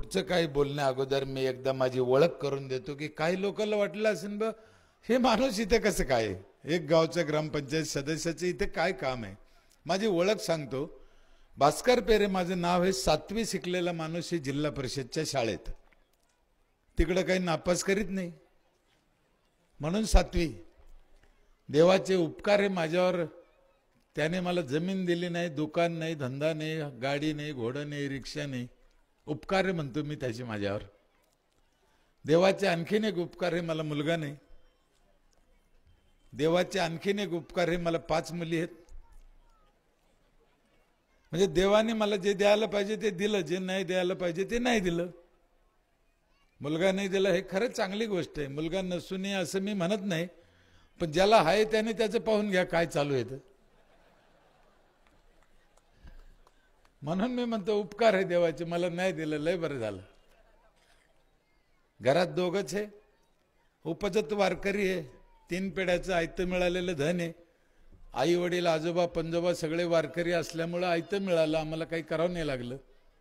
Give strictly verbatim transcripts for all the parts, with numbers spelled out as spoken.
पुढचं काही बोलण्या अगोदर मी एकदा माझी ओळख करून देतो की काही लोकांना वाटलं असेल बा हे माणूस इथे कसं काय, एक गावच्या ग्रामपंचायत सदस्याचे इथे काय काम आहे. माझी ओळख सांगतो. भास्कर पेरे माझं नाव आहे. सातवी शिकलेला माणूस आहे जिल्हा परिषदच्या शाळेत. तिकडं काही नापास करीत नाही म्हणून सातवी. देवाचे उपकार आहे माझ्यावर. त्याने मला जमीन दिली नाही, दुकान नाही, धंदा नाही, गाडी नाही, घोडं नाही, रिक्षा नाही. उपकार आहे म्हणतो मी त्याचे माझ्यावर. देवाचे आणखीन एक उपकार आहे, मला मुलगा नाही. देवाचे आणखीन एक उपकार आहे, मला पाच मुली आहेत. म्हणजे देवाने मला जे द्यायला पाहिजे ते दिलं, जे नाही द्यायला पाहिजे ते नाही दिलं. मुलगा नाही दिला हे खरंच चांगली गोष्ट आहे. मुलगा नसून असं मी म्हणत नाही, पण ज्याला आहे त्याने त्याचं पाहून घ्या काय चालू आहे. म्हणून मी म्हणतो उपकार आहे देवाचे, मला नाही दिलं, लय बरं झालं. घरात दोघच आहे, उपजत वारकरी आहे, तीन पिढ्याचं आयतं मिळालेलं धन आहे. आई वडील आजोबा पंजोबा सगळे वारकरी असल्यामुळं आयतं मिळालं, आम्हाला काही करावं नाही लागलं.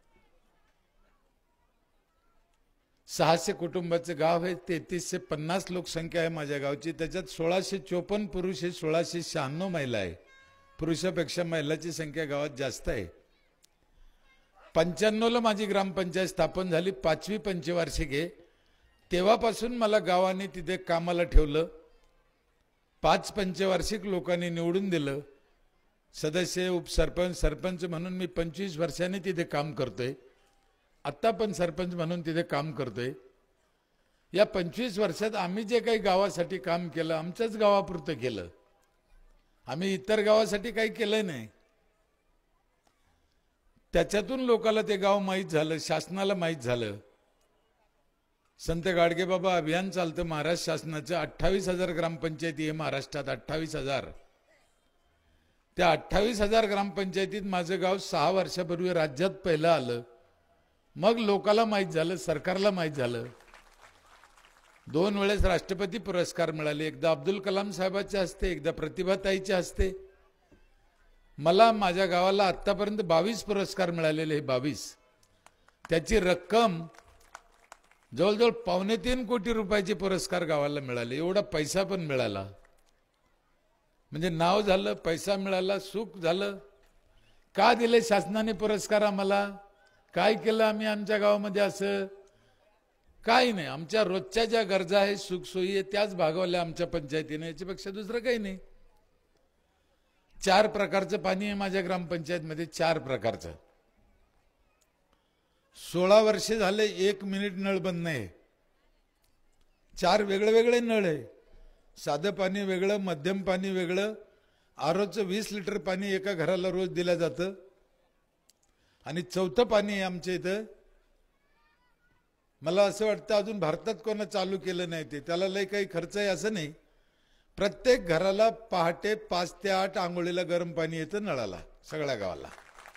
सहाशे कुटुंबाचं गाव आहे. तेहतीसशे पन्नास लोकसंख्या आहे माझ्या गावची. त्याच्यात सोळाशे चोपन्न पुरुष आहे, सोळाशे शहाण्णव महिला आहे. पुरुषापेक्षा महिलाची संख्या गावात जास्त आहे. पंच्याण्णवला माझी ग्रामपंचायत स्थापन झाली, पाचवी पंचवार्षिक आहे. तेव्हापासून मला गावाने तिथे कामाला ठेवलं. पाच पंचवार्षिक लोकांनी निवडून दिलं. सदस्य, उपसरपंच, सरपंच म्हणून मी पंचवीस वर्षांनी तिथे काम करतोय. आत्ता पण सरपंच म्हणून तिथे काम करतोय. या पंचवीस वर्षात आम्ही जे काही गावासाठी काम केलं आमच्याच गावापुरतं केलं. आम्ही इतर गावासाठी काही केलं नाही. त्याच्यातून लोकांना ते गाव माहीत झालं, शासनाला माहीत झालं. संत गाडगेबाबा अभियान चालतं महाराष्ट्र शासनाचं. अठ्ठावीस हजार ग्रामपंचायती आहे महाराष्ट्रात, अठ्ठावीस हजार. त्या अठ्ठावीस हजार ग्रामपंचायतीत माझं गाव सहा वर्षापूर्वी राज्यात पहिलं आलं. मग लोकाला माहीत झालं, सरकारला माहीत झालं. दोन वेळेस राष्ट्रपती पुरस्कार मिळाले, एकदा अब्दुल कलाम साहेबाच्या हस्ते, एकदा प्रतिभाताईच्या हस्ते. मला माझ्या गावाला आतापर्यंत बावीस पुरस्कार मिळालेले. बावीस. त्याची रक्कम जवळजवळ पावणे तीन कोटी रुपयाचे पुरस्कार गावाला मिळाले. एवढा पैसा पण मिळाला. म्हणजे नाव झालं, पैसा मिळाला, सुख झालं. का दिले शासनाने पुरस्कार आम्हाला? काय केलं आम्ही आमच्या गावामध्ये? असं काही नाही. आमच्या रोजच्या ज्या गरजा आहेत, सुखसोयी आहे, त्याच भागवल्या आमच्या पंचायतीने. याच्यापेक्षा दुसरं काही नाही. चार प्रकारचं पाणी आहे माझ्या ग्रामपंचायतमध्ये, चार प्रकारचं. सोळा वर्षे झाले एक मिनिट नळ बंद नाही. चार वेगळे वेगळे नळ आहे. साधं पाणी वेगळं, मध्यम पाणी वेगळं. आरोचं वीस लिटर पाणी एका घराला रोज दिलं जातं. आणि चौथं पाणी आहे आमच्या इथं. मला असं वाटतं अजून भारतात कोणा चालू केलं नाही ते. त्याला लय काही खर्च आहे असं नाही. प्रत्येक घराला पहाटे पाच ते आठ आंघोळीला गरम पाणी येतं नळाला, सगळ्या गावाला.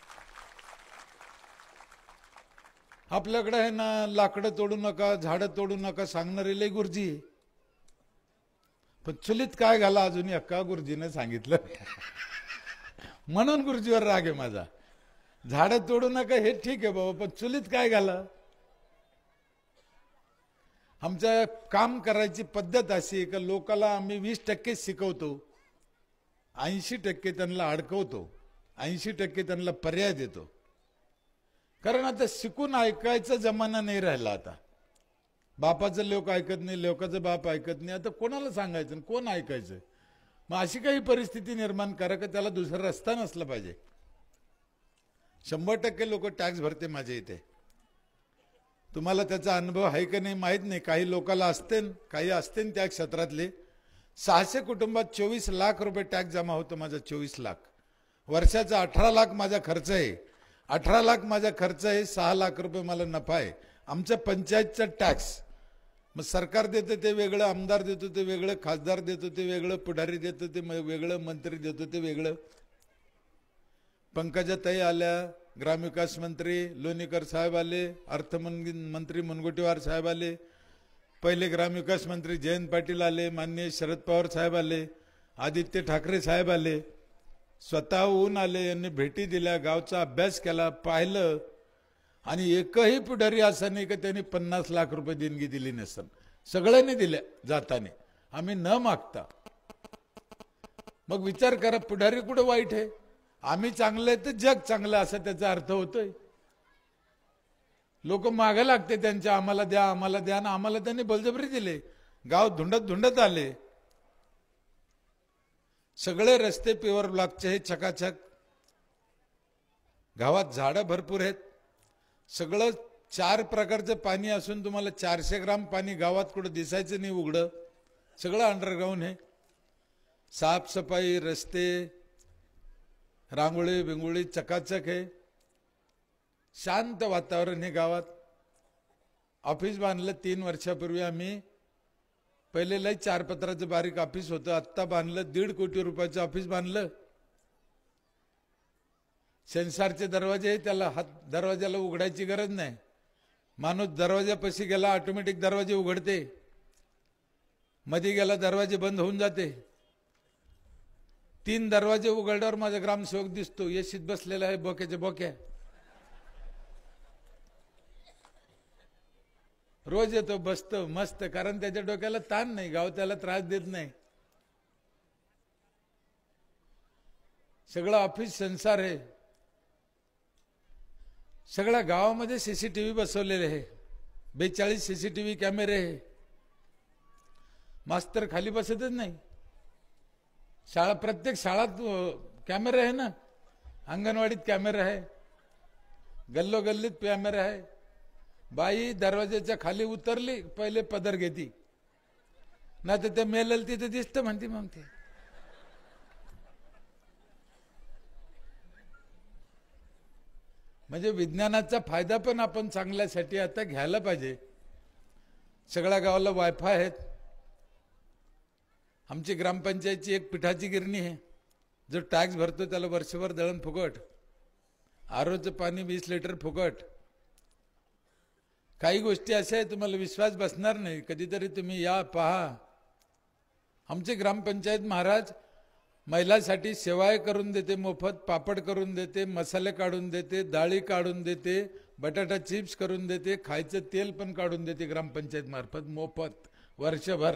आपल्याकडे आहे ना, लाकडं तोडू नका, झाडं तोडू नका सांगणारे लय गुरुजी. पण चुलीत काय घाला अजून एका गुरुजीने सांगितलं म्हणून गुरुजीवर राग आहे माझा. झाडं तोडू नका हे ठीक आहे बाबा, पण चुलीत काय घाला? आमच्या काम करायची पद्धत अशी आहे का लोकाला आम्ही वीस टक्के शिकवतो, ऐंशी टक्के त्यांना अडकवतो, ऐंशी टक्के त्यांना पर्याय देतो. कारण आता शिकून ऐकायचा जमाना नाही राहिला. आता बापाचं लोक ऐकत नाही, लोकांचं बाप ऐकत नाही. आता कोणाला सांगायचं, कोण ऐकायचं? मग अशी काही परिस्थिती निर्माण करा का त्याला दुसरा रस्ता नसला पाहिजे. शंभर टक्के लोक टॅक्स भरते माझ्या इथे. तुम्हाला त्याचा अनुभव आहे का नाही माहीत नाही. काही लोकांना असते, काही असते त्या क्षेत्रातले. सहाशे कुटुंबात चोवीस लाख रुपये टॅक्स जमा होतो माझा. चोवीस लाख वर्षाचा. अठरा लाख माझा खर्च आहे. अठरा लाख माझा खर्च आहे, सहा लाख रुपये मला नफा आहे. आमच्या पंचायतचा टॅक्स. मग सरकार देतं ते वेगळं, आमदार देतो ते वेगळं, खासदार देतो ते वेगळं, पुढारी देतो ते वेगळं, मंत्री देतो ते वेगळं. पंकजाताई आल्या, ग्रामविकास मंत्री लोणीकर साहेब आले, अर्थमंत्री मुनगंटीवार साहेब आले, पहिले ग्रामविकास मंत्री जयंत पाटील आले, माननीय शरद पवार साहेब आले, आदित्य ठाकरे साहेब आले, स्वतःहून आले. यांनी भेटी दिल्या, गावचा अभ्यास केला, पाहिलं. आणि एकही पुढारी असं नाही की त्यांनी पन्नास लाख रुपये देणगी दिली नसेल. सगळ्यांनी दिल्या जाताने, आम्ही न मागता. मग विचार करा, पुढारी कुठं वाईट आहे? आम्ही चांगलं आहे तर जग चांगलं असं त्याचा अर्थ होतोय. लोक मागे लागते त्यांच्या, आम्हाला द्या आम्हाला द्या, ना आम्हाला त्यांनी बळजबरी दिले. गाव धुंडत धुंडत आले. सगळे रस्ते प्युअर ब्लॉकचे हे चकाचक. गावात झाडं भरपूर आहेत. सगळं चार प्रकारचं पाणी असून तुम्हाला चारशे ग्राम पाणी गावात कुठं दिसायचं नाही उघडं. सगळं अंडरग्राऊंड आहे. साफसफाई, रस्ते, रांगोळी बिंगोळी चकाचक आहे. शांत वातावरण हे गावात. ऑफिस बांधलं तीन वर्षापूर्वी आम्ही. पहिले लय चार पत्राचं बारीक ऑफिस होतं. आत्ता बांधलं दीड कोटी रुपयाचं ऑफिस बांधलं. सेन्सरचे दरवाजे, त्याला हात दरवाजाला उघडायची गरज नाही. माणूस दरवाजापाशी गेला ऑटोमॅटिक दरवाजे उघडते. मध्ये गेला दरवाजे बंद होऊन जाते. तीन दरवाजे उघडल्यावर माझा ग्रामसेवक दिसतो, येशीत बसलेला आहे बोक्याच्या बोक्या. रोज येतो, बसतो मस्त, कारण त्याच्या डोक्याला ताण नाही, गाव त्याला त्रास देत नाही. सगळं ऑफिस सेन्सर आहे. सगळ्या गावामध्ये सीसीटीव्ही बसवलेले आहे. बेचाळीस सीसीटीव्ही कॅमेरे आहे. मास्तर खाली बसतच नाही. शाळा, प्रत्येक शाळात कॅमेरा आहे ना. अंगणवाडीत कॅमेरा आहे, गल्लोगल्लीत कॅमेरा आहे. बाई दरवाजाच्या खाली उतरली पहिले पदर घेती, नाही तर ते मेलेल तिथे दिसतं म्हणते. मग ते म्हणजे विज्ञानाचा फायदा पण आपण चांगल्यासाठी आता घ्यायला पाहिजे. सगळ्या गावाला वायफाय आहेत. आमची ग्रामपंचायतची एक पिठाची गिरणी आहे. जो टॅक्स भरतो त्याला वर्षभर दळण फुकट. आरोचं पाणी वीस लिटर फुकट. काही गोष्टी अशा आहेत तुम्हाला विश्वास बसणार नाही. कधीतरी तुम्ही या पहा. आमची ग्रामपंचायत महाराज महिलांसाठी सेवाय करून देते मोफत. पापड करून देते, मसाले काढून देते, डाळी काढून देते, बटाटा चिप्स करून देते, खायचं तेल पण काढून देते ग्रामपंचायत मार्फत मोफत वर्षभर.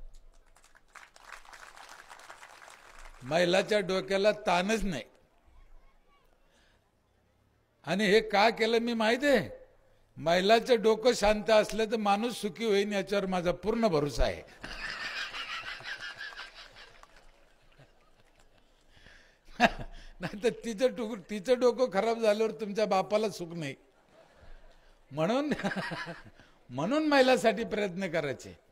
महिलाच्या डोक्याला ताणच नाही. आणि हे का केलं मी माहिती आहे? महिलाचं डोकं शांत असलं तर माणूस सुखी होईल याच्यावर माझा पूर्ण भरोसा आहे. नाही तर तिचं टुक तिचं डोकं खराब झाल्यावर तुमच्या बापाला सुख नाही. म्हणून म्हणून महिलांसाठी प्रयत्न करायचे.